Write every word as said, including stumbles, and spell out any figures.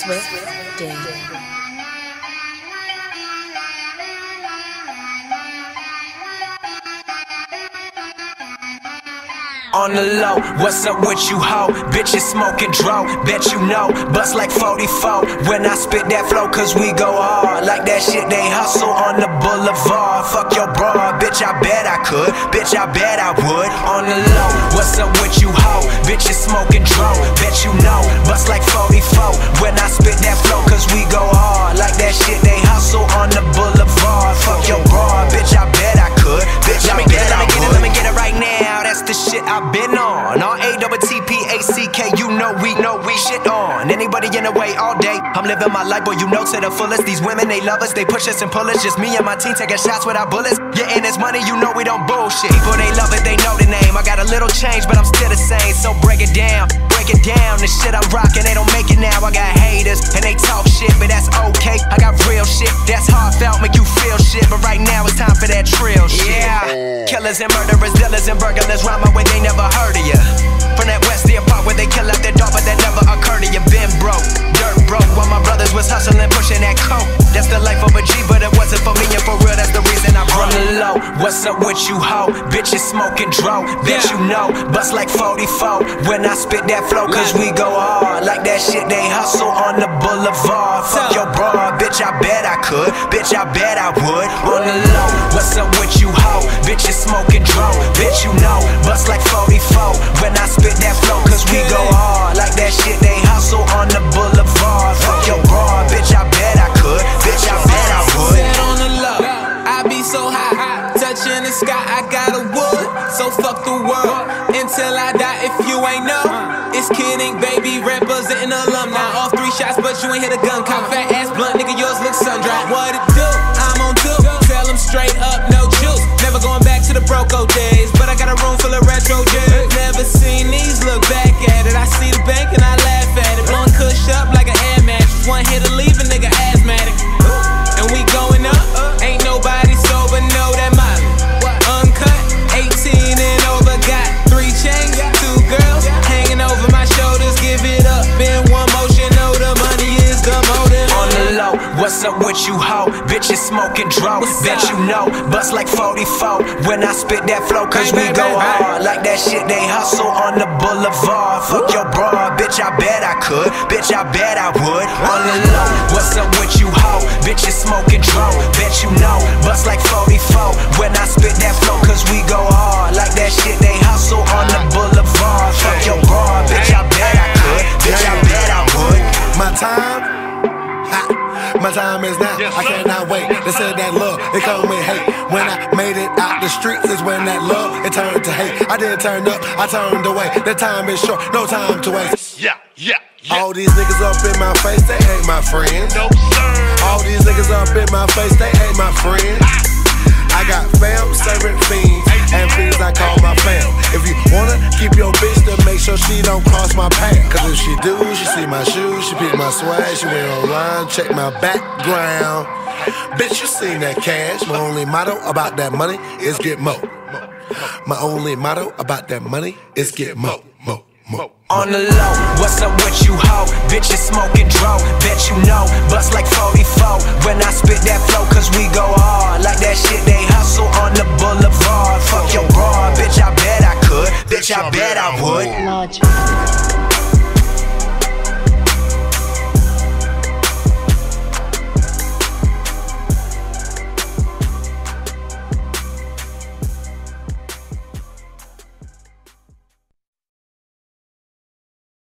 Swift Day. On the low, what's up with you, ho? Bitches smoking dro, bet you know. Bust like forty-four when I spit that flow, cause we go hard. Like that shit they hustle on the boulevard. Fuck your broad, bitch, I bet I could. Bitch, I bet I would. On the low, what's up with you, ho? Bitches smoking dro, bet you know. Bust like forty-four when I spit that flow, cause we go hard. Like that shit they hustle on the boulevard. Fuck your broad, bitch, I bet I could. Bitch, I bet I would. Let me get it right now, that's the shit I've been on. R A T T P A C K, you know we know we shit on. Anybody in the way all day, I'm living my life, boy, you know to the fullest. These women, they love us, they push us and pull us. Just me and my team taking shots without bullets. Yeah, and it's money, you know we don't bullshit. People, they love it, they know the name. I got a little change, but I'm still the same. So break it down, break it down. The shit I'm rocking, they don't make it now. I got haters, and they talk shit, but that's okay. I got real shit, that's heartfelt, make you feel shit. But right now it's time for that trill shit. Yeah, killers and murderers, dealers and burglars, rhyme my way, they never heard of ya. From that West End Park where they kill out their dog, but that never occurred to you. Been broke, dirt broke, while my brothers was hustling, pushing that coke. That's the life of a G, but it wasn't for me, and for real, that's the reason I broke. On the low, what's up with you, ho? Bitches smoking dro, bet you know. Bust like forty-four when I spit that flow, cause we go hard. Like that shit they hustle on the boulevard. Fuck your broad, bitch, I bet I could. Bitch, I bet I would. On the low, what's up with you, ho? Bitches smoking dro, bet you know. Bust like forty-four when I spit that flow, cause we go hard. Like that shit they hustle on the boulevard. Fuck your broad, bitch, I bet I could. Bitch, I bet I would. Set on the low, I be so high, touching the sky, I got a wood. So fuck the world, until I die. If you ain't know, it's Kid Ink, baby, representing alumni. Off three shots, but you ain't hit a gun. Cop fat ass blunt, nigga, yours look sun-dried. What it do? I'm on two, tell them straight up, no juice. Never going back to the broke-o days, but I got a room full of retro J's. Never seen these, look back at it. I see the bank and I laugh at it. Blowing kush up like an air mattress. One hit to leave a nigga asthmatic. And we going up, ain't nobody sober, know that Molly. Uncut, eighteen and over, got three chains, two girls hanging over my shoulders. Give it up in one motion, know the money is the motive. On the low, what's up with you, ho? Bitches smoking dro, bet you know. Bust like forty-four when I spit that flow, cause we go hard. Like that shit they hustle on the boulevard. Fuck your broad, bitch, I bet I could. Bitch, I bet I would. On the low, what's up with you, ho? Bitches smoking dro, bet you know. Bust like forty-four when I spit that flow, cause we go hard. Like that shit they hustle on the boulevard. Fuck your broad, bitch, I bet I could. Bitch, I bet I would. My time, ha, my time is now. I cannot wait. They said that love, it come with hate. When I made it out the streets is when that love, it turned to hate. I didn't turn up, I turned away. The time is short, no time to waste. Yeah, yeah, yeah. All these niggas up in my face, they ain't my friends. No, sir. All these niggas up in my face, they ain't my friends. I got fam serving fiends, and fiends I call my fam. If you wanna keep your bitch, then make sure she don't cross my path. Cause if she do, she see my shoes, she pick my swag, she went online, check my background. Bitch, you seen that cash. My only motto about that money is get mo. My only motto about that money is get mo, mo, mo. On the low, what's up with you, ho? Bitches smoking dro, bet you know. Bust like forty-four when I spit that flow, cause we go hard. Like that shit they hustle on the boulevard. Fuck your broad, bitch, I bet I could. Bitch, I bet I would.